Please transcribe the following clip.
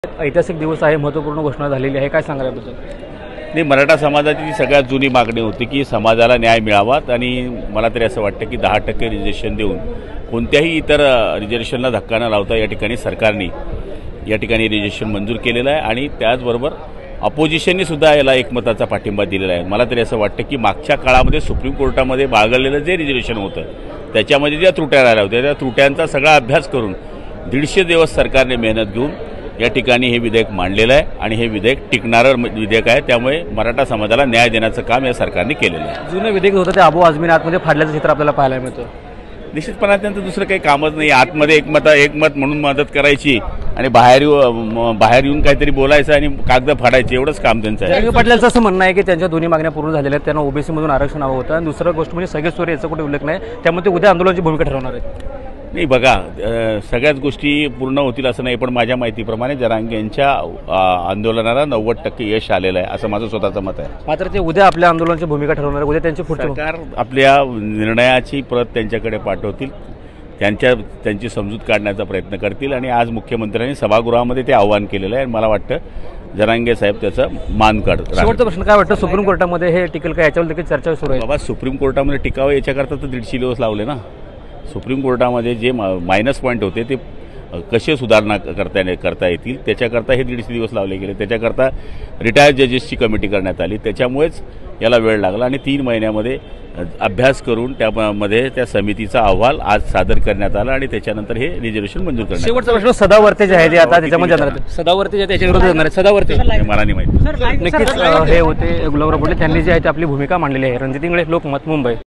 ऐतिहासिक दिवस आहे, महत्त्वपूर्ण घोषणा झालेली आहे, काय सांगाल याबद्दल? नाही, मराठा समाजाची ती सगळ्यात जुनी मागणी होती की समाजाला न्याय मिळावा आणि मला तरी असं वाटतं की 10% रिझर्वेशन देऊन कोणत्याही इतर रिझर्वेशनला धक्का न लावता या ठिकाणी सरकारने या ठिकाणी रिझर्वेशन मंजूर केलेलं आहे आणि त्याचबरोबर अपोजिशनने सुद्धा याला एकमताचा पाठिंबा दिलेला आहे। मला तरी असं वाटतं की मागच्या काळामध्ये सुप्रीम कोर्टामध्ये बाळगलेलं जे रिझर्वेशन होतं त्याच्यामध्ये ज्या त्रुट्या राहिल्या होत्या त्या त्रुट्यांचा सगळा अभ्यास करून 150 दिवस सरकारने मेहनत घेऊन या ठिकाणी हे विधेयक मांडलेलं आहे आणि हे विधेयक टिकणारं विधेयक आहे। त्यामुळे मराठा समाजाला न्याय देण्याचं काम या सरकारने केलेलं आहे। जुनं विधेयक होतं ते अबू आझमीने आतमध्ये फाडल्याचं चित्र आपल्याला पाहायला मिळतं। निश्चितपणे त्यांचं दुसरं काही कामच नाही, आतमध्ये एकमत म्हणून मदत करायची आणि बाहेर येऊन काहीतरी बोलायचं आणि कागद फाडायचे, एवढंच काम त्यांचं आहे। जरांगे पाटलांचं असं म्हणणं आहे की त्यांच्या दोन्ही मागण्या पूर्ण झालेल्या आहेत, त्यांना ओबीसी मधून आरक्षण हवं होतं आणि दुसरं गोष्ट म्हणजे सगळे सोरे याचा कुठे उल्लेख नाही, त्यामुळे ते उद्या आंदोलनाची भूमिका ठरवणार आहेत। नाही बघा, सगळ्याच गोष्टी पूर्ण होतील असं नाही, पण माझ्या माहितीप्रमाणे जरांगे यांच्या आंदोलनाला 90% यश आलेलं आहे असं माझं स्वतःचं मत आहे। मात्र ते उद्या आपल्या आंदोलनाची भूमिका ठरवणार आहे, उद्या त्यांची सरकार आपल्या निर्णयाची प्रत त्यांच्याकडे पाठवतील, त्यांची समजूत काढण्याचा प्रयत्न करतील आणि आज मुख्यमंत्र्यांनी सभागृहामध्ये ते आवाहन केलेलं आहे आणि मला वाटतं जरांगे साहेब त्याचं मान काढतात। शेवटचा प्रश्न काय वाटतं, सुप्रीम कोर्टामध्ये हे टिकेल का, याच्यावर देखील चर्चा सुरू आहे? बाबा, सुप्रीम कोर्टामध्ये टिकावं याच्याकरता तर 150 दिवस लावले ना। सुप्रीम कोर्टामध्ये जे मायनस पॉईंट होते ते कसे सुधारणा करता येतील त्याच्याकरता हे 150 दिवस लावले गेले। त्याच्याकरता रिटायर्ड जजेसची कमिटी करण्यात आली, त्याच्यामुळेच याला वेळ लागला आणि 3 महिन्यामध्ये अभ्यास करून त्यामध्ये त्या समितीचा अहवाल आज सादर करण्यात आला आणि त्याच्यानंतर हे रिझर्वेशन मंजूर करण्यात आलं। शेवटचा प्रश्न सदावर्ते जे आहे ते आता त्याच्यामध्ये जाणार आहेत, सदावर्ते जे त्याच्या विरोधात जाणार आहेत, सदावर्ते मला नाही माहिती। नक्कीच हे होते गुलाबराव पाटील, त्यांनी जे आहे ते आपली भूमिका मांडलेली आहे। रणजित इंगळे, लोकमत, मुंबई।